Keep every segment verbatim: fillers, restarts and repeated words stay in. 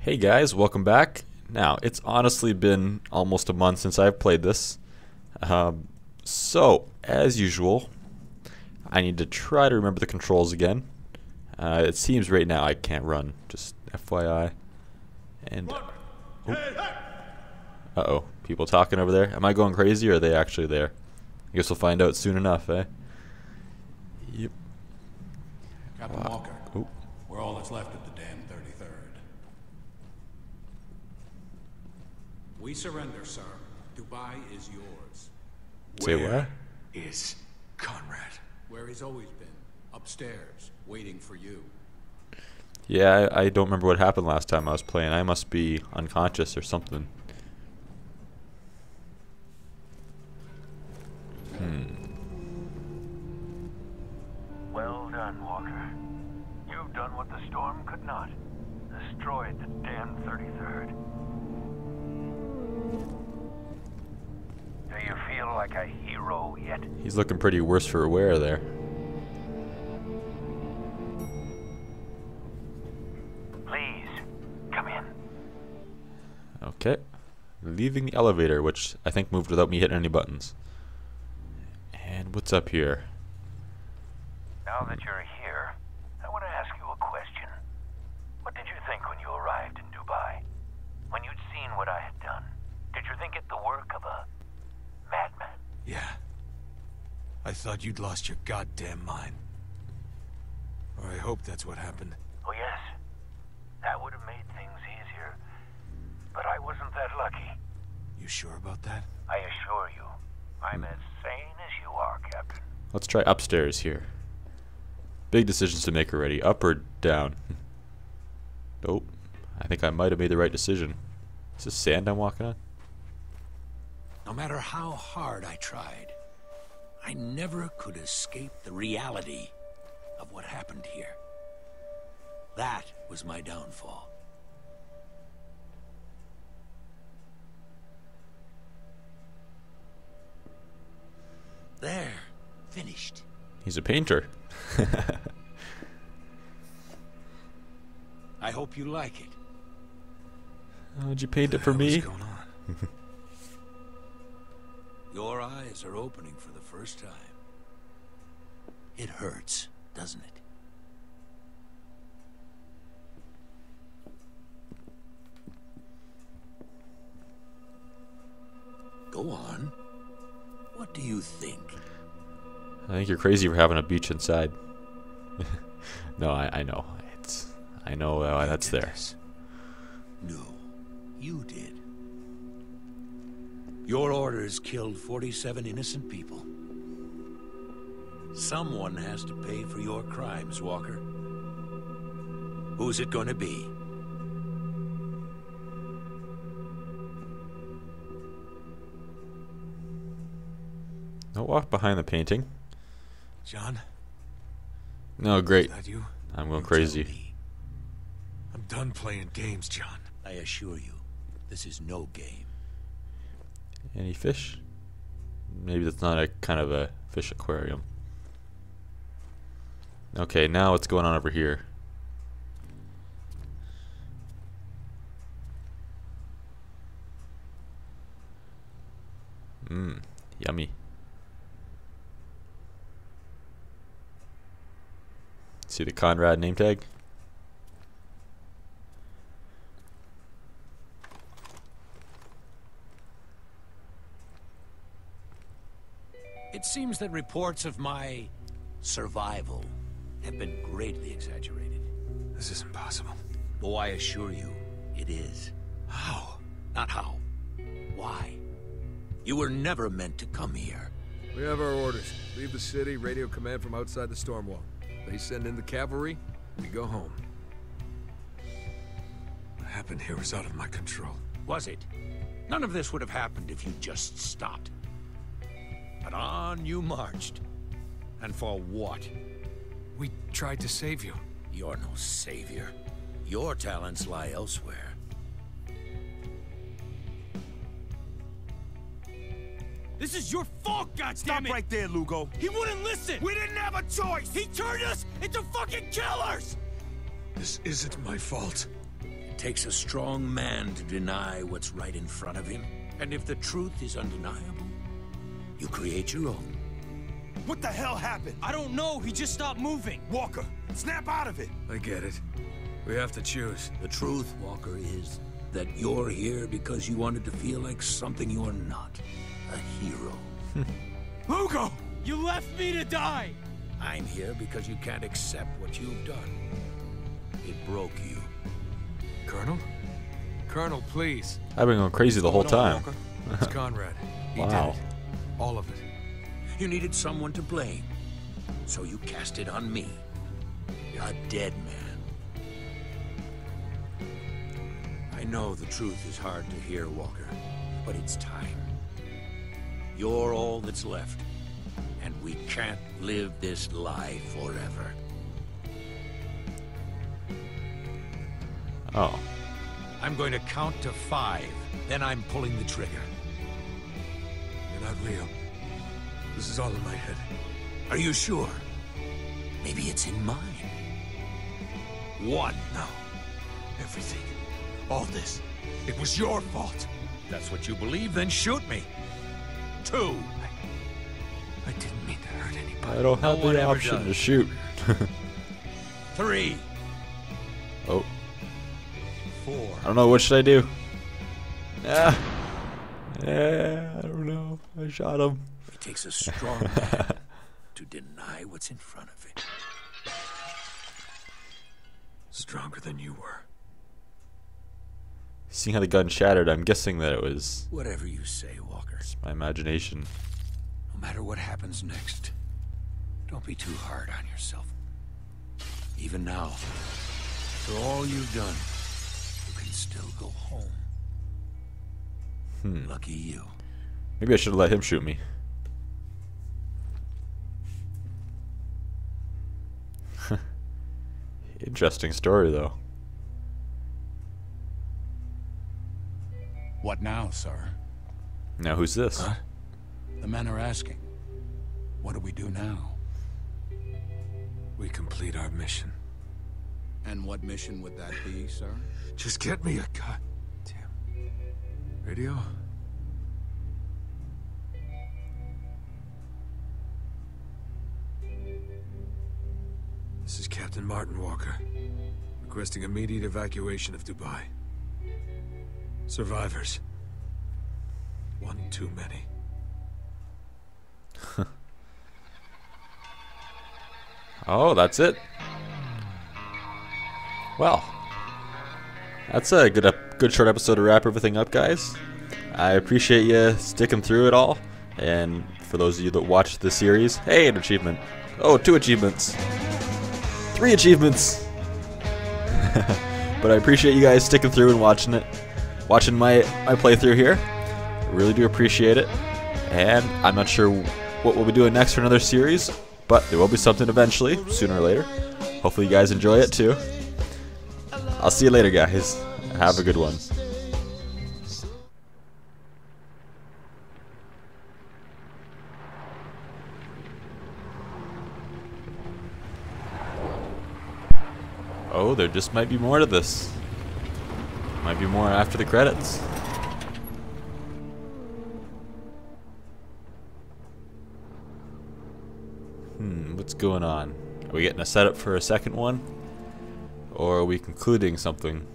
Hey guys, welcome back. Now, it's honestly been almost a month since I've played this. Um, so, as usual, I need to try to remember the controls again. Uh, it seems right now I can't run, just F Y I. And, oh. Uh-oh, people talking over there. Am I going crazy or are they actually there? I guess we'll find out soon enough, eh? Yep. Captain Wow. Walker, Oh. we're all that's left of the damn thirty-third. We surrender, sir. Dubai is yours. Say Where what? is Konrad? Where he's always been. Upstairs, waiting for you. Yeah, I, I don't remember what happened last time I was playing. I must be unconscious or something. Hmm. Well done, Walker. You've done what the storm could not. Destroyed the damn thirty-third. Do you feel like a hero yet? He's looking pretty worse for wear there. Please, come in. Okay. Leaving the elevator, which I think moved without me hitting any buttons. And what's up here? Now that you're here, I want to ask you a question. What did you think when you arrived in Dubai? When you'd seen what I had done? Did you think it the work of a madman? Yeah. I thought you'd lost your goddamn mind. Or I hope that's what happened. Oh yes, that would have made things easier. But I wasn't that lucky. You sure about that? I assure you, I'm as sane as you are, Captain. Let's try upstairs here. Big decisions to make already. Up or down? Nope. I think I might have made the right decision. Is this sand I'm walking on? No matter how hard I tried, I never could escape the reality of what happened here. That was my downfall. There, finished. He's a painter. I hope you like it. Oh, did you paint it for What the hell me? is going on? Your eyes are opening for the first time. It hurts, doesn't it? Go on. What do you think? I think you're crazy for having a beach inside. No, I, I know. It's I know uh, You that's did there. this. No, you did. Your orders killed forty-seven innocent people. Someone has to pay for your crimes, Walker. Who's it going to be? Don't walk behind the painting. John? No, Is great. that you? I'm going You crazy. tell me. I'm done playing games, John. I assure you, this is no game. Any fish? Maybe that's not a kind of a fish aquarium. Okay, now what's going on over here? Mmm, yummy. See the Konrad name tag? It seems that reports of my survival have been greatly exaggerated. This is impossible. Oh, I assure you, it is. How? Not how. Why? You were never meant to come here. We have our orders. Leave the city, radio command from outside the storm wall. They send in the cavalry, we go home. What happened here was out of my control. Was it? None of this would have happened if you just stopped. But on you marched. And for what? We tried to save you. You're no savior. Your talents lie elsewhere. This is your fault, goddammit! Stop right there, Lugo. He wouldn't listen! We didn't have a choice! He turned us into fucking killers! This isn't my fault. It takes a strong man to deny what's right in front of him. And if the truth is undeniable, you create your own. What the hell happened? I don't know. He just stopped moving. Walker, snap out of it. I get it. We have to choose. The truth, Walker, is that you're here because you wanted to feel like something you're not. A hero. Hugo! You left me to die! I'm here because you can't accept what you've done. It broke you. Colonel? Colonel, please. I've been going crazy the whole time. It's Konrad. He Wow. did it. All of it. You needed someone to blame, so you cast it on me. A dead man. I know the truth is hard to hear, Walker, but it's time. You're all that's left, and we can't live this lie forever. Oh. I'm going to count to five, then I'm pulling the trigger. You're not real. This is all in my head. Are you sure? Maybe it's in mine. One. No. Everything. All this. It was your fault. That's what you believe, then shoot me. Two. I, I didn't mean to hurt anybody. I don't have No one the ever option does. to shoot. Three. Oh. Four. I don't know. What should I do? Ah. Yeah, I don't know. I shot him. It takes a strong man to deny what's in front of it. Stronger than you were. Seeing how the gun shattered, I'm guessing that it was Whatever you say, Walker. my imagination. No matter what happens next, don't be too hard on yourself. Even now, for all you've done, you can still go home. Hmm. Lucky you. Maybe I should have let him shoot me. Interesting story, though. What now, sir? Now, who's this? Huh? The men are asking. What do we do now? We complete our mission. And what mission would that be, sir? Just get me a goddamn radio. This is Captain Martin Walker, requesting immediate evacuation of Dubai. Survivors. One too many. Oh, that's it. Well, that's a good, ep good short episode to wrap everything up, guys. I appreciate you sticking through it all, and for those of you that watched the series, hey, an achievement. Oh, two achievements. Three achievements. But I appreciate you guys sticking through and watching it, watching my my playthrough here. I really do appreciate it, and I'm not sure what we'll be doing next for another series, but there will be something eventually, sooner or later. Hopefully you guys enjoy it too. I'll see you later, guys. Have a good one. Oh, there just might be more to this. Might be more after the credits. Hmm, what's going on? Are we getting a setup for a second one? Or are we concluding something?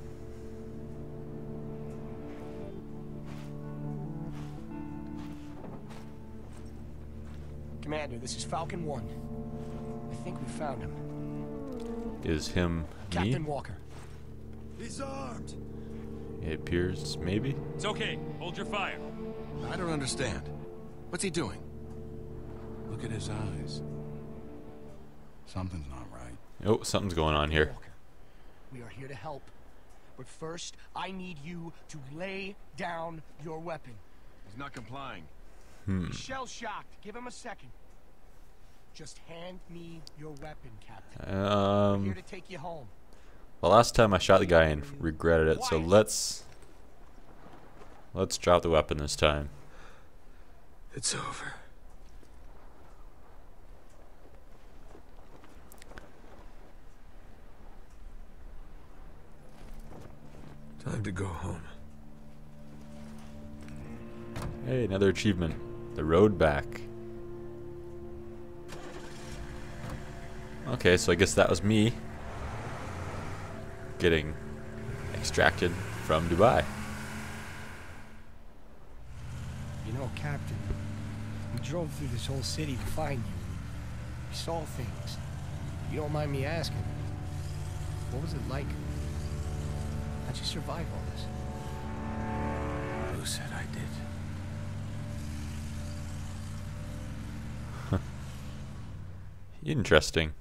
Commander, this is Falcon one. I think we found him. Is him Captain me? Walker. He's armed. It appears, maybe? It's okay. Hold your fire. I don't understand. What's he doing? Look at his eyes. Something's not right. Oh, something's going on here. Walker, we are here to help. But first, I need you to lay down your weapon. He's not complying. Hmm. He's shell-shocked. Give him a second. Just hand me your weapon, Captain. I'm here Um, to take you home. well, last time I shot the guy and regretted it, so let's let's drop the weapon this time. It's over. Time to go home. Hey, another achievement. The road back. Okay, so I guess that was me getting extracted from Dubai. You know, Captain, we drove through this whole city to find you. We saw things. You don't mind me asking, what was it like? How'd you survive all this? Who said I did? Interesting.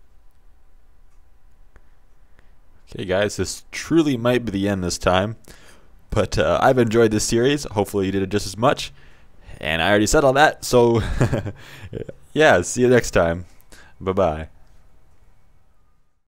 Okay, guys, this truly might be the end this time, but uh, I've enjoyed this series. Hopefully you did it just as much, and I already said all that, so yeah, see you next time. Bye-bye.